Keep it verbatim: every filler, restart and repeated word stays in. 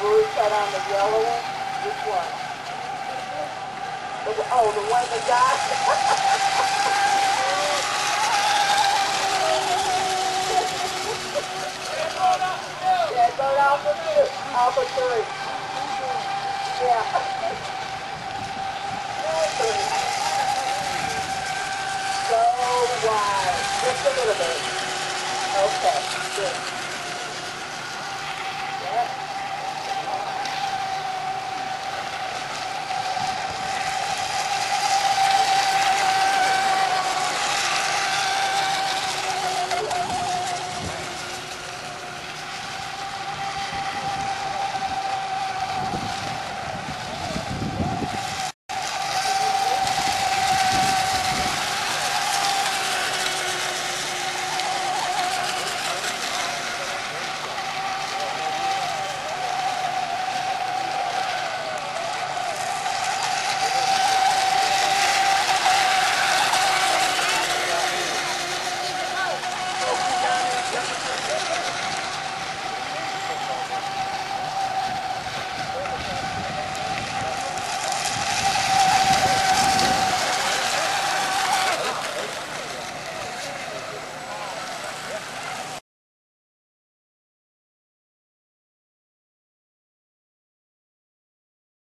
Bruce had on the yellow one? Which one? The, oh, the one that got? Yeah, go down for two. Alpha three. Yeah. Three. So wide. Just a little bit. Okay, good.